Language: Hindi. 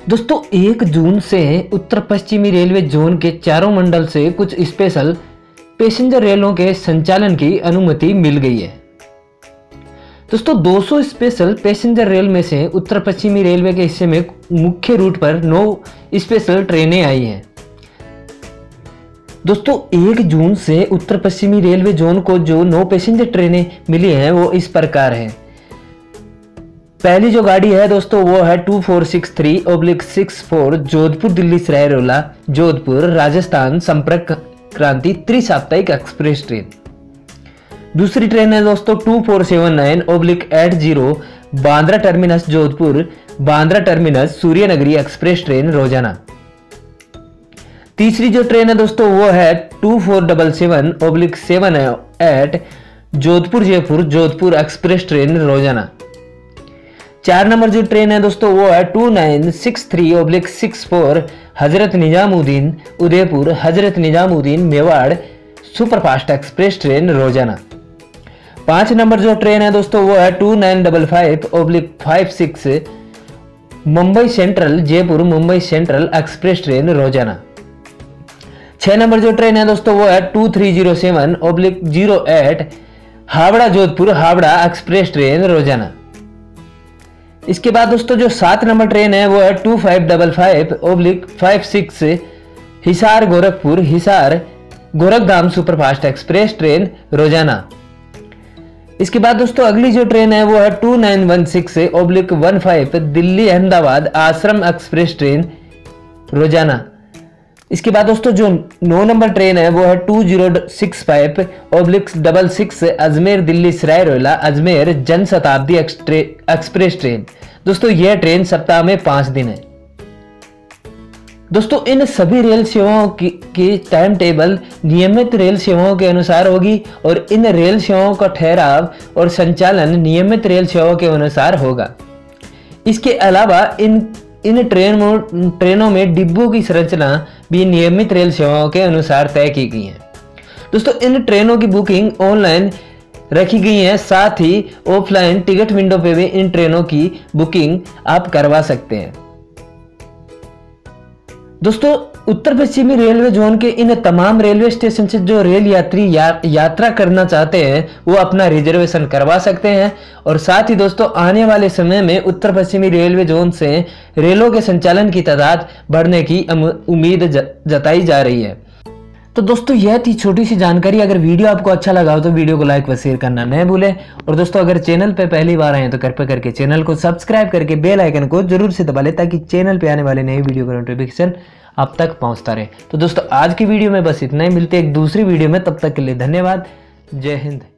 दोस्तों 1 जून से उत्तर पश्चिमी रेलवे जोन के चारों मंडल से कुछ स्पेशल पैसेंजर रेलों के संचालन की अनुमति मिल गई है। दोस्तों 200 स्पेशल पैसेंजर रेल में से उत्तर पश्चिमी रेलवे के हिस्से में मुख्य रूट पर 9 स्पेशल ट्रेनें आई हैं। दोस्तों 1 जून से उत्तर पश्चिमी रेलवे जोन को जो 9 पैसेंजर ट्रेनें मिली हैं वो इस प्रकार हैं। पहली जो गाड़ी है दोस्तों वो है 2463/64 जोधपुर दिल्ली सरायरोला जोधपुर राजस्थान संपर्क क्रांति त्रिसाप्ताहिक एक्सप्रेस ट्रेन। दूसरी ट्रेन है दोस्तों 2479/80 Bandra terminus Jodhpur Bandra terminus Suryanagari express train रोजाना। तीसरी जो ट्रेन है दोस्तों वो है 2477/78 जोधपुर जयपुर जोधपुर एक्सप्रेस ट्रेन रोजाना। 4 नंबर जो ट्रेन है दोस्तों वो है 2963/64 हजरत Nizamuddin Udaipur Hazrat Nizamuddin Mewar superfast express train रोजाना। 5 नंबर जो ट्रेन है दोस्तों वो है 2955/56 Mumbai central Jaipur Mumbai central express train रोजाना। 6 नंबर जो ट्रेन है दोस्तों वो है 2307/08 हावड़ा जोधपुर हावड़ा एक्सप्रेस ट्रेन रोजाना। इसके बाद दोस्तों जो 7 नंबर ट्रेन है वो है 2555/56 Hisar Gorakhpur Hisar Gorakhdham superfast express train रोजाना। इसके बाद दोस्तों अगली जो ट्रेन है वो है 2916/15 दिल्ली अहमदाबाद आश्रम एक्सप्रेस ट्रेन रोजाना। इसके बाद दोस्तों जो 9 नंबर ट्रेन है वो है 2065/66 अजमेर दिल्ली सरायरोला अजमेर जन शताब्दी एक्सप्रेस ट्रेन। दोस्तों यह ट्रेन सप्ताह में 5 दिन है। दोस्तों इन सभी रेल सेवाओं की टाइम टेबल नियमित रेल सेवाओं के अनुसार होगी और इन रेल सेवाओं का ठहराव और संचालन नियमित रेल सेवाओं के अनुसार होगा। इसके अलावा इन ट्रेनों में डिब्बों की संरचना भी नियमित रेल सेवाओं के अनुसार तय की गई है। दोस्तों इन ट्रेनों की बुकिंग ऑनलाइन रखी गई है, साथ ही ऑफलाइन टिकट विंडो पे भी इन ट्रेनों की बुकिंग आप करवा सकते हैं। दोस्तों उत्तर पश्चिमी रेलवे जोन के इन तमाम रेलवे स्टेशन से जो रेल यात्री यात्रा करना चाहते हैं वो अपना रिजर्वेशन करवा सकते हैं और साथ ही दोस्तों आने वाले समय में उत्तर पश्चिमी रेलवे जोन से रेलों के संचालन की तादाद बढ़ने की उम्मीद जताई जा रही है। तो दोस्तों यह थी छोटी सी जानकारी। अगर वीडियो आपको अच्छा लगा हो तो वीडियो को लाइक व शेयर करना न भूलें और दोस्तों अगर चैनल पे पहली बार आए हैं तो कृपया करके चैनल को सब्सक्राइब करके बेल आइकन को जरूर से दबा लें ताकि चैनल पे आने वाले नए वीडियो का नोटिफिकेशन आप तक पहुंचता रहे। तो दोस्तों आज की वीडियो में बस इतना ही, मिलते हैं एक दूसरी वीडियो में, तब तक के लिए धन्यवाद। जय हिंद।